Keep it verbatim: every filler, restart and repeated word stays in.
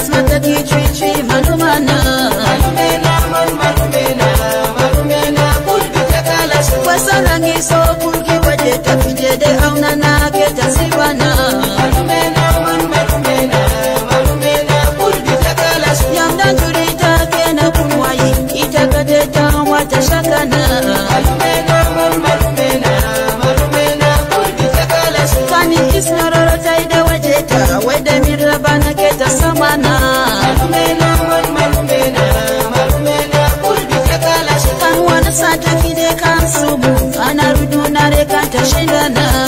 smata kichichi malumana malumena malumena malumena pulki takala wasarangi so pulki waje tafije de aunana keta sibana malumena malumena malumena pulki takala yamda turita kena kunwai itakate ta wata shakana malumena malumena malumena pulki takala kani isnarara taida waje ta wada mirabana keta samana malumena malumena malumena pulki takala kan wana sata kide kan subu ana ruduna re kan tashindana